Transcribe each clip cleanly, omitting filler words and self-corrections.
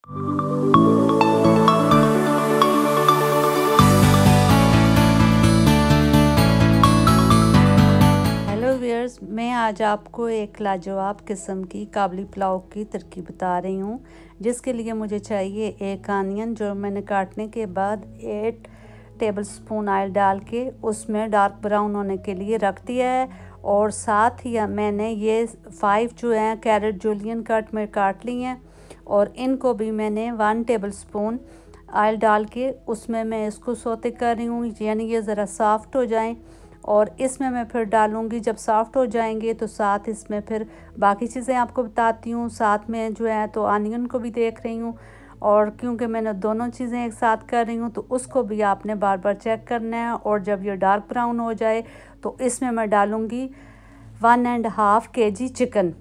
Hello viewers, मैं आज आपको एक लाजवाब किस्म की काबली पुलाव की तरकीब बता रही हूँ, जिसके लिए मुझे चाहिए एक अनियन जो मैंने काटने के बाद 8 टेबलस्पून ऑयल डाल के उसमें डार्क ब्राउन होने के लिए रख दिया है। और साथ ही मैंने ये 5 जो हैं कैरेट जूलियन कट में काट ली हैं और इनको भी मैंने 1 टेबलस्पून ऑयल डाल के उसमें मैं इसको सौते कर रही हूँ, यानी ये ज़रा सॉफ्ट हो जाएं। और इसमें मैं फिर डालूँगी, जब सॉफ्ट हो जाएंगे तो साथ इसमें फिर बाकी चीज़ें आपको बताती हूँ। साथ में जो है तो अनियन को भी देख रही हूँ, और क्योंकि मैंने दोनों चीज़ें एक साथ कर रही हूँ तो उसको भी आपने बार बार चेक करना है। और जब ये डार्क ब्राउन हो जाए तो इसमें मैं डालूँगी 1.5 kg चिकन।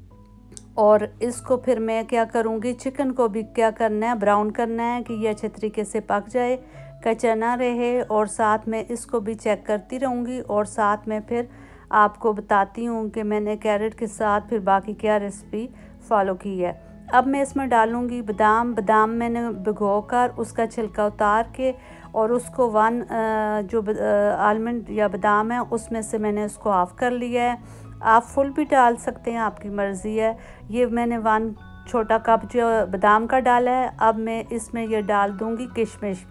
और इसको फिर मैं क्या करूँगी, चिकन को भी क्या करना है, ब्राउन करना है कि ये अच्छे तरीके से पक जाए, कच्चा ना रहे। और साथ में इसको भी चेक करती रहूँगी और साथ में फिर आपको बताती हूँ कि मैंने कैरेट के साथ फिर बाकी क्या रेसिपी फॉलो की है। अब मैं इसमें डालूँगी बादाम मैंने भिगोकर उसका छिलका उतार के और उसको जो आलमंड या बादाम है उसमें से मैंने उसको ऑफ़ कर लिया है। आप फुल भी डाल सकते हैं, आपकी मर्ज़ी है। ये मैंने 1 छोटा कप जो बादाम का डाला है। अब मैं इसमें ये डाल दूँगी किशमिश,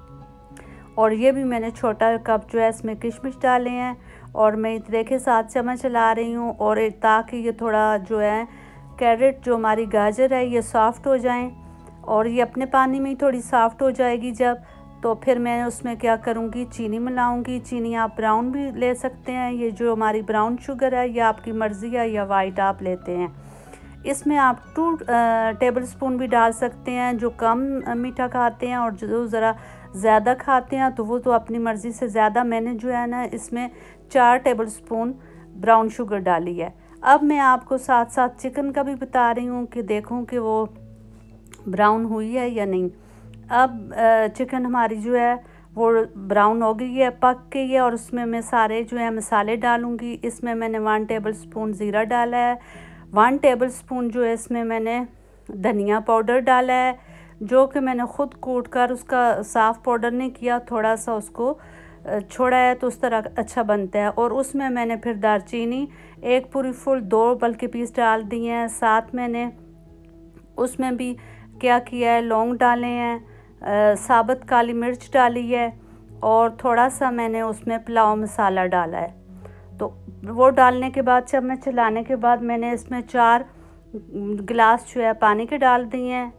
और ये भी मैंने छोटा कप जो है इसमें किशमिश डाले हैं। और मैं इतने के साथ चम्मच चला रही हूँ, और ताकि ये थोड़ा जो है कैरेट जो हमारी गाजर है ये सॉफ़्ट हो जाएं। और ये अपने पानी में ही थोड़ी सॉफ़्ट हो जाएगी जब, तो फिर मैं उसमें क्या करूँगी, चीनी मिलाऊँगी। चीनी आप ब्राउन भी ले सकते हैं, ये जो हमारी ब्राउन शुगर है ये आपकी मर्ज़ी है, या वाइट आप लेते हैं। इसमें आप 2 टेबलस्पून भी डाल सकते हैं जो कम मीठा खाते हैं, और जो ज़रा ज़्यादा खाते हैं तो वो तो अपनी मर्ज़ी से ज़्यादा। मैंने जो है ना इसमें 4 टेबलस्पून ब्राउन शुगर डाली है। अब मैं आपको साथ साथ चिकन का भी बता रही हूँ कि देखूँ कि वो ब्राउन हुई है या नहीं। अब चिकन हमारी जो है वो ब्राउन हो गई है, पक गई है, और उसमें मैं सारे जो है मसाले डालूँगी। इसमें मैंने 1 टेबलस्पून ज़ीरा डाला है, 1 टेबलस्पून जो है इसमें मैंने धनिया पाउडर डाला है, जो कि मैंने ख़ुद कूट कर उसका साफ़ पाउडर नहीं किया, थोड़ा सा उसको छोड़ा है तो उस तरह अच्छा बनता है। और उसमें मैंने फिर दालचीनी 1 पूरी फुल 2 बल्कि पीस डाल दिए हैं। साथ मैंने उसमें भी क्या किया है, लौंग डाले हैं, साबुत काली मिर्च डाली है, और थोड़ा सा मैंने उसमें पुलाव मसाला डाला है। तो वो डालने के बाद चम्मच चलाने के बाद मैंने इसमें 4 गिलास जो है पानी के डाल दिए हैं।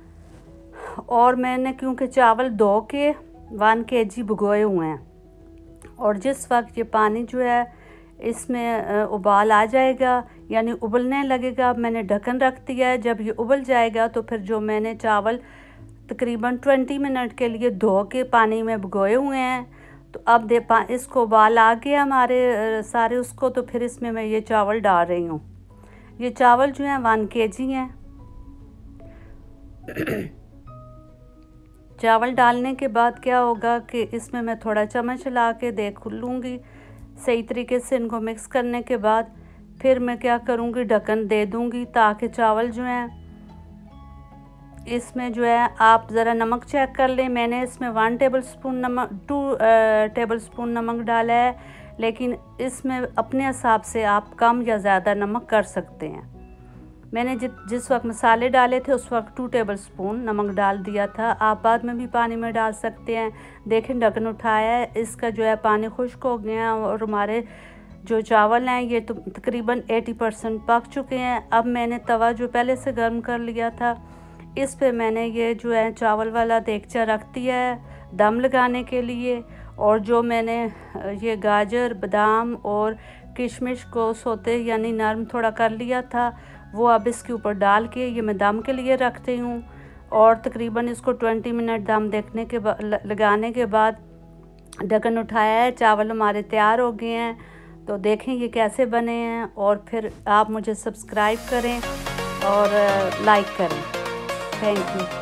और मैंने क्योंकि चावल धो के 1 kg भिगोए हुए हैं, और जिस वक्त ये पानी जो है इसमें उबाल आ जाएगा यानी उबलने लगेगा, मैंने ढक्कन रख दिया है। जब ये उबल जाएगा तो फिर जो मैंने चावल तकरीबन 20 मिनट के लिए धो के पानी में भिगोए हुए हैं, तो अब इसको उबाल आ गया हमारे सारे उसको, तो फिर इसमें मैं ये चावल डाल रही हूँ। ये चावल जो है 1 kg हैं। चावल डालने के बाद क्या होगा कि इसमें मैं थोड़ा चम्मच चला के देख लूँगी सही तरीके से। इनको मिक्स करने के बाद फिर मैं क्या करूँगी, ढक्कन दे दूँगी ताकि चावल जो हैं इसमें जो है आप ज़रा नमक चेक कर लें। मैंने इसमें 2 टेबलस्पून नमक डाला है, लेकिन इसमें अपने हिसाब से आप कम या ज़्यादा नमक कर सकते हैं। मैंने जिस वक्त मसाले डाले थे उस वक्त 2 टेबलस्पून नमक डाल दिया था। आप बाद में भी पानी में डाल सकते हैं। देखें ढक्कन उठाया है, इसका जो है पानी खुश्क हो गया, और हमारे जो चावल हैं ये तो तकरीबन 80% पक चुके हैं। अब मैंने तवा जो पहले से गर्म कर लिया था, इस पे मैंने ये जो है चावल वाला देगचा रख दिया है दम लगाने के लिए। और जो मैंने ये गाजर, बादाम और किशमिश को सोते यानी नरम थोड़ा कर लिया था, वो अब इसके ऊपर डाल के ये मैं दम के लिए रखती हूँ। और तकरीबन इसको 20 मिनट दम देखने के बाद लगाने के बाद ढक्कन उठाया है। चावल हमारे तैयार हो गए हैं, तो देखें ये कैसे बने हैं। और फिर आप मुझे सब्सक्राइब करें और लाइक करें। Thank you.